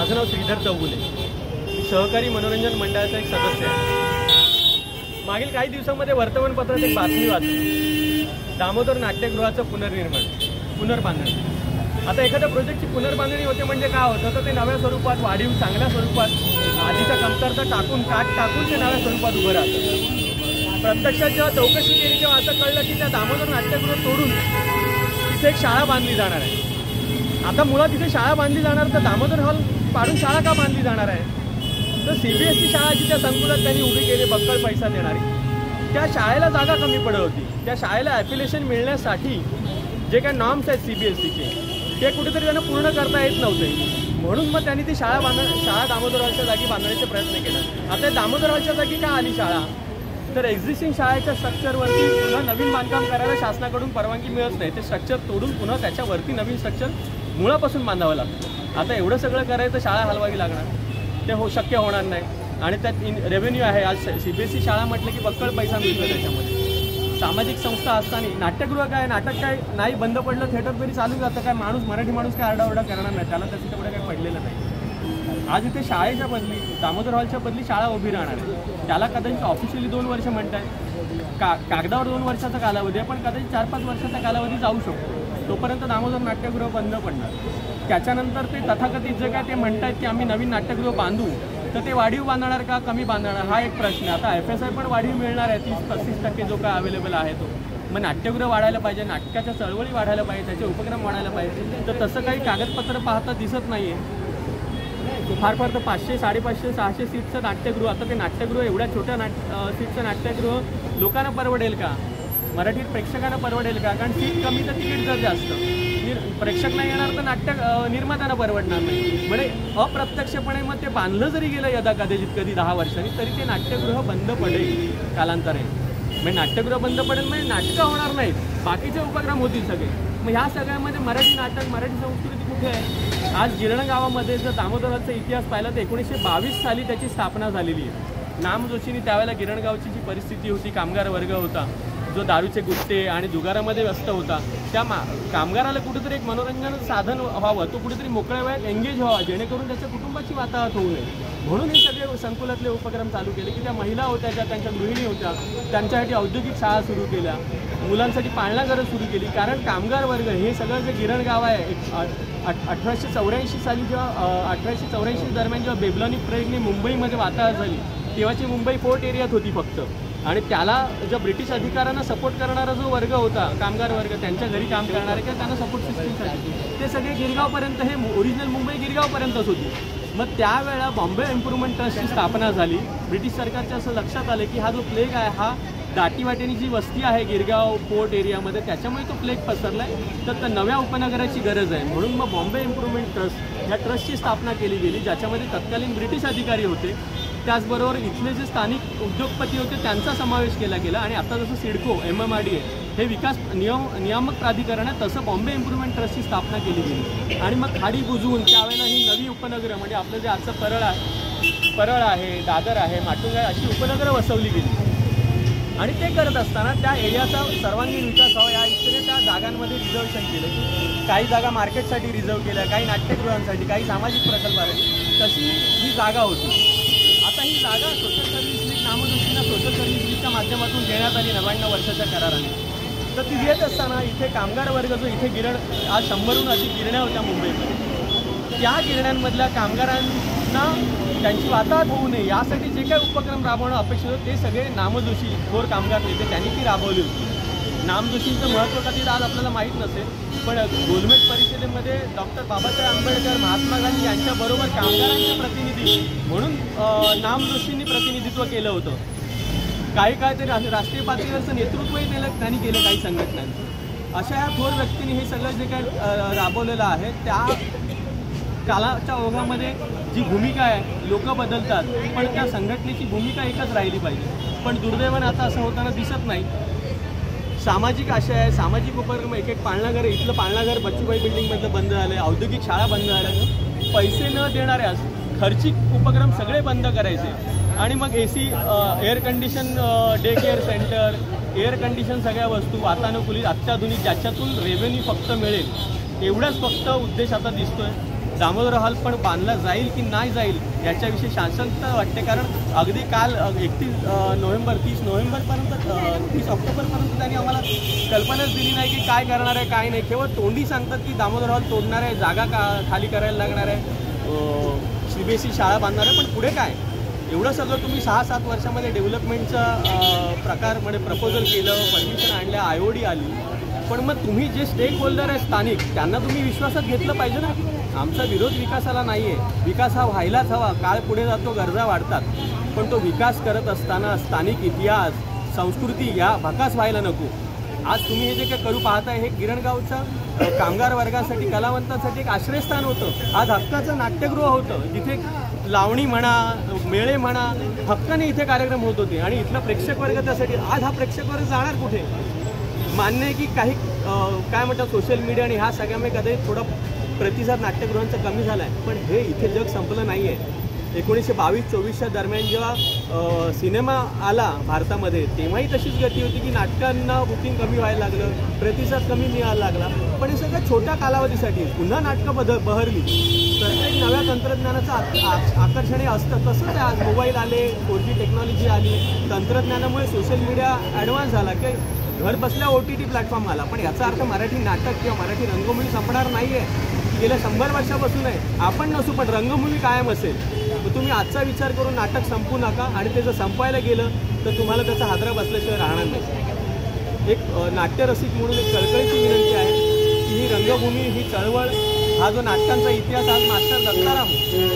माझं नाव श्रीधर चौगुले, मी सहकारी मनोरंजन मंडळाचा एक सदस्य आहे। मागील काही दिवसांमध्ये वर्तमानपत्रात एक बातमी वाचली, दामोदर नाट्यगृहाचं पुनर्बांधणी। आता एखाद्या प्रोजेक्टची पुनर्बांधणी होते म्हणजे काय होतं, तर ते नव्या स्वरूपात, वाढीव चांगल्या स्वरूपात, आधीच्या कमतरता टाकून काट टाकून ते नव्या स्वरूपात उभं राहतं। प्रत्यक्षात जेव्हा चौकशी केली तेव्हा असं कळलं की त्या दामोदर नाट्यगृह तोडून तिथे एक शाळा बांधली जाणार आहे। आता मुळात तिथे शाळा बांधली जाणार, तर दामोदर हॉल पाडून शाळा का बांधली जाणार आहे? तर CBSE शाळा जी त्या संकुलात त्यांनी उभी केली बक्कळ पैसा देणारी, त्या शाळेला जागा कमी पडत होती। त्या शाळेला ॲफिलिएशन मिळण्यासाठी जे काही नॉर्म्स आहेत CBSEचे ते कुठेतरी त्यांना पूर्ण करता येत नव्हते, म्हणून मग त्यांनी ती शाळा दामोदर हॉलच्या जागी बांधण्याचे प्रयत्न केला। आता दामोदर हॉलच्या जागी का आली शाळा? तर एक्झिस्टिंग शाळेच्या स्ट्रक्चरवरती पुन्हा नवीन बांधकाम करायला शासनाकडून परवानगी मिळत नाही। ते स्ट्रक्चर तोडून पुन्हा त्याच्यावरती नवीन स्ट्रक्चर मुळापासून बांधावं लागतं। आता एवढं सगळं करायचं शाळा हलवावी लागणार, ते शक्य होणार नाही। आणि त्यात रेव्हेन्यू आहे, आज CBSE शाळा म्हटलं की बक्कळ पैसा मिळतो त्याच्यामध्ये। सामाजिक संस्था असताना नाट्यगृह काय, नाटक काय नाही बंद पडलं, थिएटर तरी चालू जातं, काय मराठी माणूस काय आरडाओरडा करणार नाही, त्याला त्याचं तेवढं काही पडलेलं नाही। आज इथे शाळेच्या बदली, दामोदर हॉलच्या बदली शाळा उभी राहणार आहे। त्याला कदाचित ऑफिशियली 2 वर्ष म्हणतात, कागदावर 2 वर्षाचा कालावधी आहे, पण कदाचित 4-5 वर्षाचा कालावधी जाऊ शकतो। तोपर्यंत दामोदर नाट्यगृह बंद पडणार। त्याच्यानंतर ते तथाकथित जे काय ते म्हणतात की आम्ही नवीन नाट्यगृह बांधू, तर ते वाढीव बांधणार का कमी बांधणार हा एक प्रश्न आहे। आता FSI पण वाढीव मिळणार आहे, 30-35% जो काय अवेलेबल आहे तो। मग नाट्यगृह वाढायला पाहिजे, नाटकाच्या चळवळी वाढायला पाहिजे, त्याचे उपक्रम वाढायला पाहिजे, तर तसं काही कागदपत्र पाहता दिसत नाही आहे। फार तर 500, 550, 600 सीटचं नाट्यगृह, आता ते नाट्यगृह एवढ्या छोट्या सीटचं नाट्यगृह लोकांना परवडेल का? मराठी प्रेक्षकांना परवडेल का? कारण सीट कमी तर तिकीट जर जास्त, प्रेक्षक नाही येणार तर नाट्य निर्मात्यांना परवडणार नाही। म्हणजे अप्रत्यक्षपणे मग ते बांधलं जरी गेलं यदा कदाचित कधी 10 वर्षांनी, तरी ते नाट्यगृह बंद पडेल कालांतरे। म्हणजे नाट्यगृह बंद पडेल म्हणजे नाटकं होणार नाहीत, बाकीचे उपक्रम होतील सगळे। मग ह्या सगळ्यामध्ये मराठी नाटक, मराठी संस्कृती कुठे आहे? आज गिरण गावामध्ये जर दामोदराचा इतिहास पाहिला तर 1922 साली त्याची स्थापना झालेली आहे। नाम जोशींनी त्यावेळेला गिरणगावची जी परिस्थिती होती, कामगार वर्ग होता जो दारूचे गुत्ते आणि जुगारामध्ये व्यस्त होता, त्या कामगाराला कुठेतरी एक मनोरंजन साधन व्हावं, तो कुठेतरी मोकळ्या वेळात एंगेज व्हावा, जेणेकरून त्याच्या कुटुंबाची वाताहत होऊ नये, म्हणून हे सगळे संकुलातले उपक्रम चालू केले की त्या महिला होत्या, ज्या त्यांच्या गृहिणी होत्या, त्यांच्यासाठी औद्योगिक शाळा सुरू केल्या, मुलांसाठी पाळणाघरं सुरू केली। कारण कामगार वर्ग हे सगळं जे गिरण गाव आहे, 1884 साली जेव्हा 1884 दरम्यान जेव्हा बेबलॉनिक प्लेगने मुंबईमध्ये वाताहत झाली, तेव्हाची मुंबई पोर्ट एरियात होती फक्त, आणि त्याला जो ब्रिटिश अधिकाऱ्यांना सपोर्ट करणारा जो वर्ग होता, कामगार वर्ग, त्यांच्या घरी काम करणारे किंवा त्यांना सपोर्ट सिस्टीमसाठी, ते सगळे गिरगावपर्यंत, हे ओरिजिनल मुंबई गिरगावपर्यंतच होती। मग त्यावेळेला बॉम्बे इम्प्रूव्हमेंट ट्रस्टची स्थापना झाली। ब्रिटिश सरकारच्या असं लक्षात आलं की हा जो प्लेग आहे हा दाटीवाटेनी जी वस्ती आहे गिरगाव पोर्ट एरियामध्ये, त्याच्यामुळे तो प्लेग पसरला आहे, तर नव्या उपनगराची गरज आहे। म्हणून मग बॉम्बे इम्प्रूव्हमेंट ट्रस्ट या ट्रस्टची स्थापना केली गेली, ज्याच्यामध्ये तत्कालीन ब्रिटिश अधिकारी होते, त्याचबरोबर इथले जे स्थानिक उद्योगपती होते त्यांचा समावेश केला गेला। आणि आता जसं सिडको, MMRDA हे विकास नियामक प्राधिकरण आहे, तसं बॉम्बे इम्प्रूव्हमेंट ट्रस्टची स्थापना केली गेली। आणि मग खाडी बुजवून त्यावेळेला ही नवी उपनगरं, म्हणजे आपलं जे आजचं परळ आहे, दादर आहे, माटुंगा आहे, अशी उपनगरं वसवली गेली। आणि ते करत असताना त्या एरियाचा सर्वांगीण विकास व्हावा या इच्छेने त्या जागांमध्ये रिझर्वेशन केलं। काही जागा मार्केटसाठी रिझर्व केल्या, काही नाट्यगृहांसाठी, काही सामाजिक प्रकल्पासाठी, तशी ही जागा होती। आता ही जागा सोशल सर्व्हिस लीग, नामजोशींना सोशल सर्व्हिस लीगच्या माध्यमातून देण्यात आली 99 वर्षाच्या कराराने। तर ती देत असताना इथे कामगार वर्ग जो इथे गिरण, आज 100हून अधिक गिरण्या होत्या मुंबईमध्ये, त्या गिरण्यांमधल्या कामगारांना त्यांची वाताहत होऊ नये यासाठी जे काही उपक्रम राबवणं अपेक्षित होतं, ते सगळे नामजोशी थोर कामगार नेते त्यांनी ती राबवली होती। नामजोशींचं महत्त्व कधी आज आपल्याला माहीत नसेल, पण गोलमेज परिषदेमध्ये डॉक्टर बाबासाहेब आंबेडकर, महात्मा गांधी यांच्याबरोबर कामगारांचे प्रतिनिधी म्हणून नामजोशींनी प्रतिनिधित्व केलं होतं। काही ते राष्ट्रीय पातळीवरचं नेतृत्वही त्यांनी केलं काही संघटनांचं। अशा ह्या थोर व्यक्तींनी हे सगळं जे काही राबवलेलं आहे, त्या कालाच्या ओघामध्ये जी भूमिका आहे, लोक बदलतात, पण त्या संघटनेची भूमिका एकच राहिली पाहिजे। पण दुर्दैवाने आता असं होताना दिसत नाही। सामाजिक आशय, सामाजिक उपक्रम, एक पाळणाघर, इथलं पाळणाघर बच्चूबाई बिल्डिंगमधलं बंद झालं आहे, औद्योगिक शाळा बंद झाल्या, पैसे न देणाऱ्या खर्चिक उपक्रम सगळे बंद करायचे। आणि मग AC, air condition day care centre, air condition सगळ्या वस्तू वातानुकूलित, अत्याधुनिक, ज्याच्यातून रेव्हेन्यू फक्त मिळेल, एवढाच फक्त उद्देश आता दिसतोय। दामोदर हॉल पण बांधला जाईल की नाही जाईल याच्याविषयी शांतता वाटते. कारण अगदी काल 31 नोव्हेंबर 30 नोव्हेंबरपर्यंत 30 ऑक्टोबरपर्यंत त्यांनी आम्हाला कल्पनाच दिली नाही की काय करणार आहे काय नाही. केवळ तोंडी सांगतात की दामोदर हॉल तोडणार आहे, जागा खाली करायला लागणार आहे, CBSE शाळा बांधणार आहे. पण पुढे काय? एवढं सगळं तुम्ही 6-7 वर्षामध्ये डेव्हलपमेंटचा प्रकारमध्ये प्रपोजल केलं, परमिशन आणल्या, IOD आली. पण मग तुम्ही जे स्टेक होल्डर आहे स्थानिक त्यांना तुम्ही विश्वासात घेतलं पाहिजे ना. आमचा विरोध विकासाला नाही आहे, विकास हा व्हायलाच हवा. काळ पुढे जातो, गरजा वाढतात, पण तो विकास करत असताना स्थानिक इतिहास संस्कृती या भकास व्हायला नको. आज तुम्ही हे जे काही करू पाहताय हे गिरणगावच्या कामगार वर्गासाठी कलावंतांसाठी एक आश्रयस्थान होतं. आज हक्काचं नाट्यगृह होतं जिथे लावणी म्हणा, मेळे म्हणा, हक्काने इथे कार्यक्रम होत होते आणि इथला प्रेक्षक वर्ग त्यासाठी. आज हा प्रेक्षक वर्ग जाणार कुठे? मान्य आहे की काही काय म्हणतात सोशल मीडिया आणि ह्या सगळ्यामुळे कदाचित थोडा प्रतिसाद नाट्यगृहांचा कमी झाला आहे, पण हे इथे जग संपलं नाही आहे. 1922-24च्या दरम्यान जेव्हा सिनेमा आला भारतामध्ये तेव्हाही तशीच गती होती की नाटकांना बुकिंग कमी व्हायला लागलं, प्रतिसाद कमी मिळायला लागला. पण हे सगळं छोट्या कालावधीसाठी. पुन्हा नाटकं बहरली प्रत्येक नव्या तंत्रज्ञानाचं आकर्षण हे असतं. तसंच आहे, आज मोबाईल आले, 4G टेक्नॉलॉजी आली, तंत्रज्ञानामुळे सोशल मीडिया ॲडव्हान्स झाला की घर बसल्या OTT प्लॅटफॉर्म आला. पण याचा अर्थ मराठी नाटक किंवा मराठी रंगभूमी संपणार नाही आहे. गेल्या 100 वर्षापासून आहे. आपण नसू पण रंगभूमी कायम असेल. तर तुम्ही आजचा विचार करून नाटक संपू नका आणि ते जर संपवायला गेलं तर तुम्हाला त्याचा हादरा बसल्याशिवाय राहणार नाही. एक नाट्यरसिक म्हणून एक कळकळीची विनंती आहे की ही रंगभूमी, ही चळवळ, हा जो नाटकांचा इतिहास आज मास्टर दत्ताराम,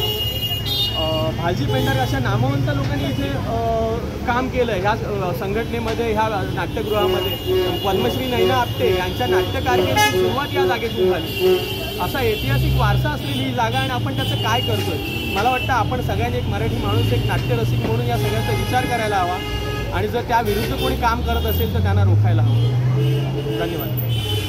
भालजी पेंढारकर अशा नामवंत लोकांनी इथे काम केलं. ह्या संघटनेमध्ये, ह्या नाट्यगृहामध्ये पद्मश्री नैना आपटे यांच्या नाट्यकारकिर्दीची सुरुवात या जागेतून झाली. असा ऐतिहासिक वारसा असलेली ही जागा आणि आपण त्याचं काय करतोय? मला वाटतं आपण सगळ्यांनी एक मराठी माणूस, एक नाट्यरसिक म्हणून या सगळ्याचा विचार करायला हवा आणि जर त्या विरुद्ध कोणी काम करत असेल तर त्यांना रोखायला हवं. धन्यवाद.